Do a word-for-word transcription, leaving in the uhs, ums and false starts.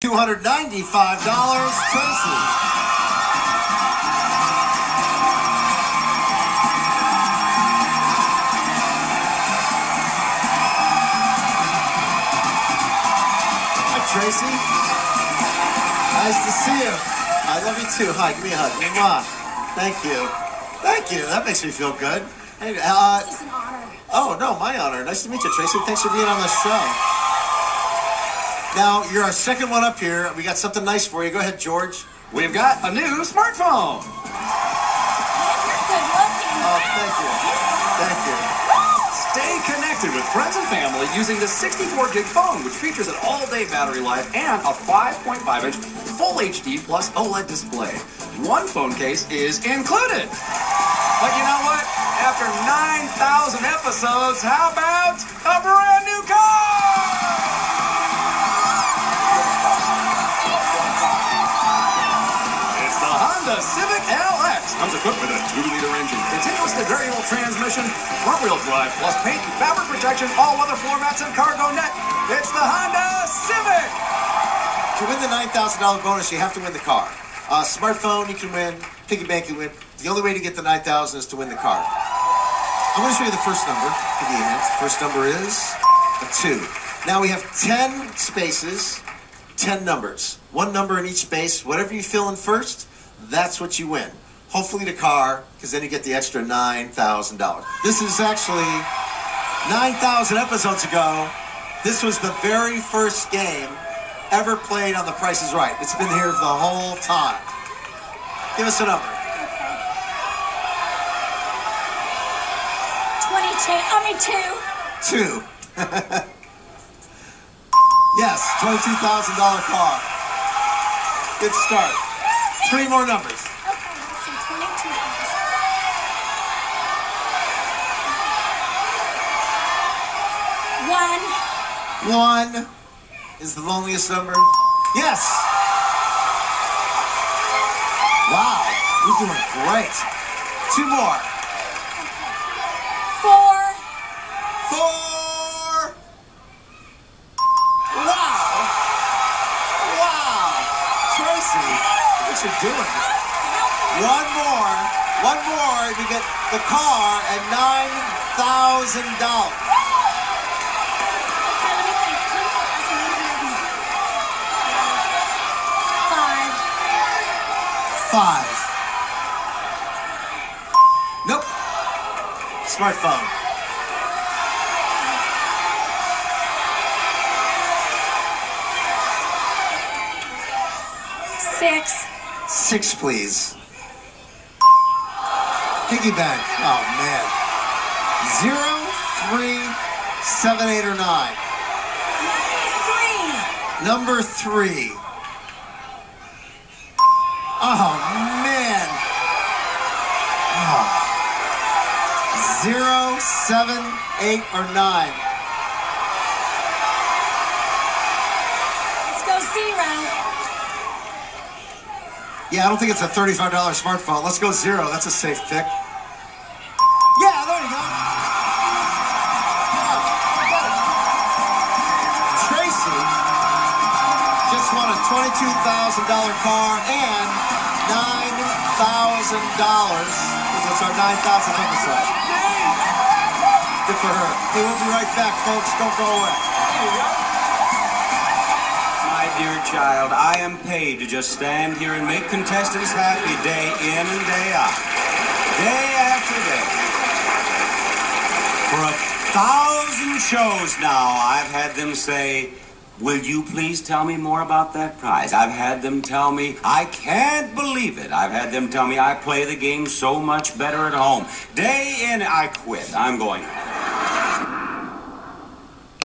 two hundred ninety-five dollars. Tracy. Hi, Tracy. Nice to see you. I love you too. Hi, give me a hug. Mwah. Thank you. Thank you. That makes me feel good. Hey, uh, it's just an honor. Oh, no, my honor. Nice to meet you, Tracy. Thanks for being on the show. Now, you're our second one up here. We got something nice for you. Go ahead, George. We've got a new smartphone. You're good looking. Oh, thank you. Thank you. Stay connected with friends and family using the sixty-four gig phone, which features an all-day battery life and a five point five inch Full H D plus OLED display. One phone case is included. But you know what? After nine thousand episodes, how about a brand new car? It's the Honda Civic L X. Comes equipped with a two liter engine, continuously variable transmission, front-wheel drive, plus paint and fabric protection, all-weather floor mats, and cargo net. It's the Honda Civic. To win the nine thousand dollars bonus, you have to win the car. Uh, smartphone, you can win. Piggy bank, you win. The only way to get the nine thousand dollars is to win the car. I'm going to show you the first number. Give you a hint. First number is a two. Now we have ten spaces, ten numbers. One number in each space. Whatever you fill in first, that's what you win. Hopefully the car, because then you get the extra nine thousand dollars. This is actually nine thousand episodes ago. This was the very first game ever played on The Price is Right. It's been here the whole time. Give us a number. twenty-two. I mean, two. Two. Yes, twenty-two thousand dollars car. Good start. Three more numbers. Okay, let's see. twenty-two. One. One is the loneliest number. Yes. Wow, you're doing great. Two more. Four. Four. Wow. Wow. Tracy, what you doing? One more. One more to get the car at nine thousand dollars. Okay, let me think. Five. Five. Nope. Smartphone. Six. Six, please. Piggy bank. Oh, man. Zero, three, seven, eight, or nine. Three. Number three. Oh, man. Oh. Zero, seven, eight, or nine. Let's go zero. Yeah, I don't think it's a thirty-five dollar smartphone. Let's go zero. That's a safe pick. Yeah, there you go. Tracy just won a twenty-two thousand dollar car and nine thousand dollars. That's our nine thousandth episode. Good for her. Hey, we'll be right back, folks. Don't go away. My dear child, I am paid to just stand here and make contestants happy day in and day out. Day after day. For a thousand shows now, I've had them say, will you please tell me more about that prize? I've had them tell me, I can't believe it. I've had them tell me I play the game so much better at home. Day in, I quit. I'm going home.